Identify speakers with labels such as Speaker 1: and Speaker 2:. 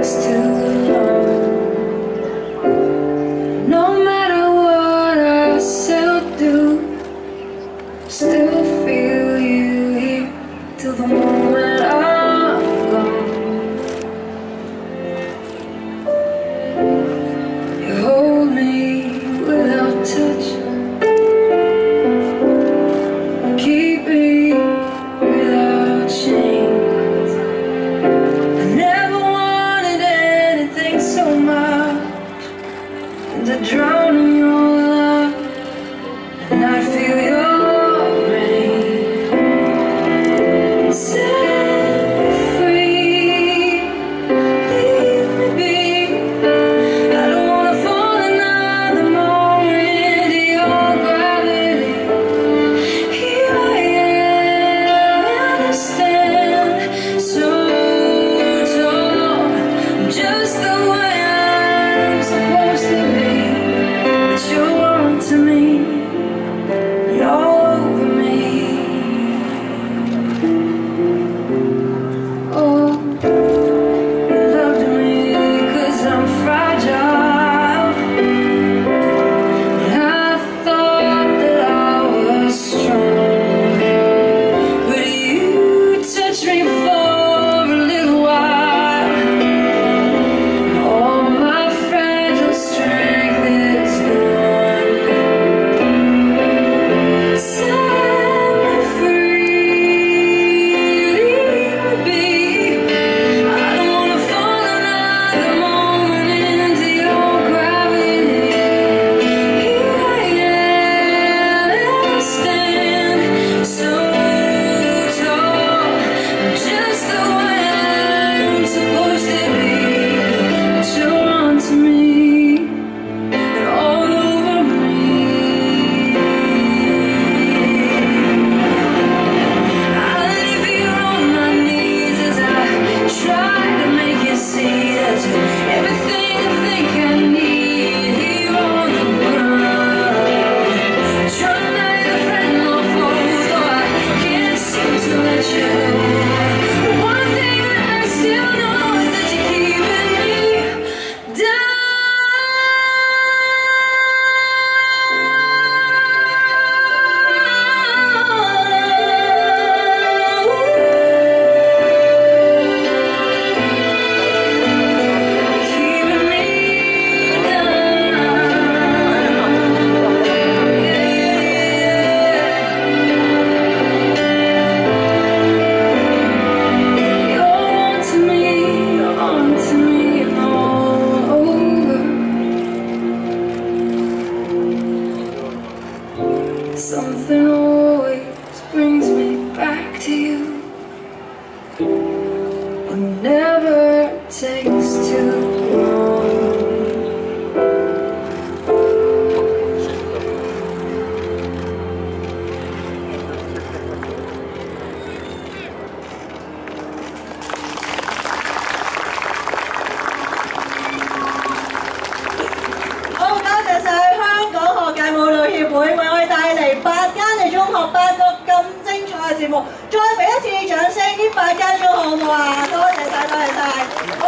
Speaker 1: takes too long. No matter what I still do, still feel you here till the moment I'm gone. You hold me without touch, keep me without chains. I never wanted anything so much than to drown in your love and not feel your rain. Set me free, leave me be. I don't wanna fall another moment into your gravity. Here I am, I stand so tall. I'm just the way I'm supposed to be, but you're on to me and all over me. Oh, you loved me 'cause I'm fragile, and I thought that I was strong, but you touched me for a little while. All my fragile strength is gone. Set me free, leave me be. I don't wanna fall another moment into your gravity. Here I am, I stand so tall. I'm just the way I'm supposed to be, but you're on to me and all over me. I leave you on my knees as I try to make you see that you're everything I think I need here on the ground. Try neither friend nor foe, though I can't seem to let you go. The one thing that I still know is that you're keeping me down. Keeping me You're on to me and all over. Something always brings me back to you. It never takes too long.
Speaker 2: 好，多謝晒香港學界舞蹈協會為我哋帶嚟8間嘅中學8個咁精彩嘅節目，再俾一次掌聲，呢8間中學好唔好啊？多謝晒，多謝晒。